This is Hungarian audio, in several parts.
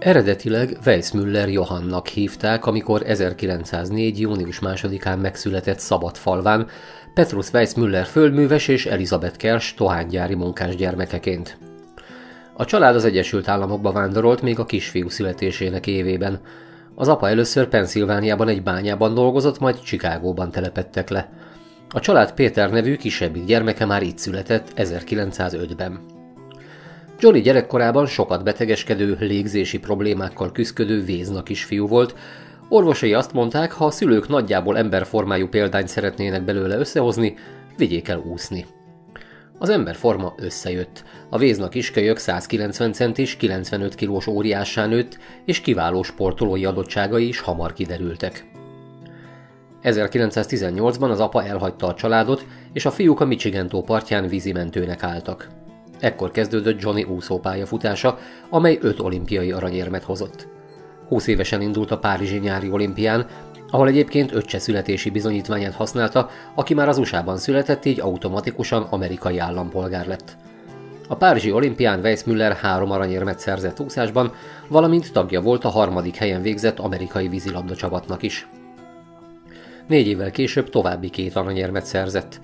Eredetileg Weissmuller Johannnak hívták, amikor 1904. június 2-án megszületett Szabadfalván, Petrus Weissmuller földműves és Elizabeth Kersh tohánygyári munkás gyermekeként. A család az Egyesült Államokba vándorolt még a kisfiú születésének évében. Az apa először Pennsylvániában egy bányában dolgozott, majd Chicagóban telepedtek le. A család Péter nevű kisebbik gyermeke már itt született 1905-ben. Johnny gyerekkorában sokat betegeskedő, légzési problémákkal küszködő vézna kisfiú volt. Orvosai azt mondták, ha a szülők nagyjából emberformájú példányt szeretnének belőle összehozni, vigyék el úszni. Az emberforma összejött. A vézna kiskölyök 190 centis, 95 kilós óriássá nőtt, és kiváló sportolói adottságai is hamar kiderültek. 1918-ban az apa elhagyta a családot, és a fiúk a Michigan-tó partján vízimentőnek álltak. Ekkor kezdődött Johnny úszópályafutása, amely 5 olimpiai aranyérmet hozott. 20 évesen indult a párizsi nyári olimpián, ahol egyébként öccse születési bizonyítványát használta, aki már az USA-ban született, így automatikusan amerikai állampolgár lett. A párizsi olimpián Weissmuller 3 aranyérmet szerzett úszásban, valamint tagja volt a 3. helyen végzett amerikai vízilabda csapatnak is. 4 évvel később további 2 aranyérmet szerzett.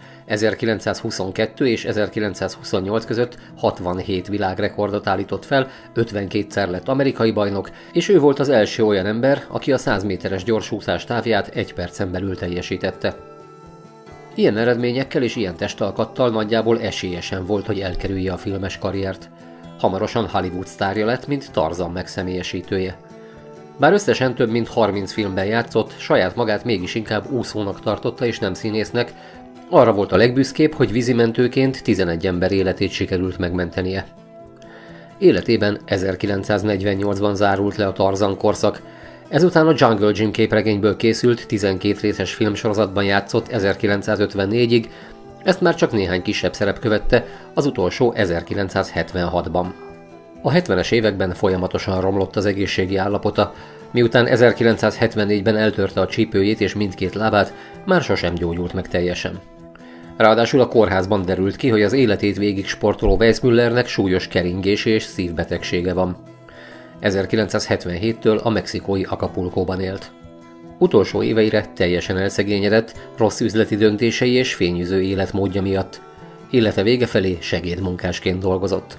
1922 és 1928 között 67 világrekordot állított fel, 52-szer lett amerikai bajnok, és ő volt az első olyan ember, aki a 100 méteres gyorsúszás távját 1 percen belül teljesítette. Ilyen eredményekkel és ilyen testalkattal nagyjából esélyesen volt, hogy elkerülje a filmes karriert. Hamarosan Hollywood sztárja lett, mint Tarzan megszemélyesítője. Bár összesen több mint 30 filmben játszott, saját magát mégis inkább úszónak tartotta és nem színésznek, arra volt a legbüszkébb, hogy vízimentőként 11 ember életét sikerült megmentenie. Életében 1948-ban zárult le a Tarzan korszak, ezután a Jungle Jim képregényből készült 12 részes filmsorozatban játszott 1954-ig, ezt már csak néhány kisebb szerep követte, az utolsó 1976-ban. A 70-es években folyamatosan romlott az egészségi állapota, miután 1974-ben eltörte a csípőjét és mindkét lábát, már sosem gyógyult meg teljesen. Ráadásul a kórházban derült ki, hogy az életét végig sportoló Weissmullernek súlyos keringési és szívbetegsége van. 1977-től a mexikói Acapulcóban élt. Utolsó éveire teljesen elszegényedett, rossz üzleti döntései és fényűző életmódja miatt. Élete vége felé segédmunkásként dolgozott.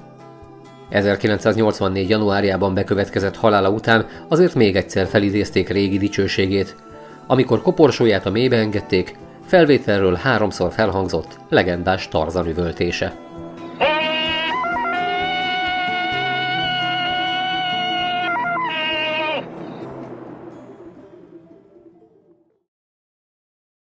1984. januárjában bekövetkezett halála után azért még egyszer felidézték régi dicsőségét. Amikor koporsóját a mélybe engedték, felvételről 3-szor felhangzott legendás Tarzan üvöltése.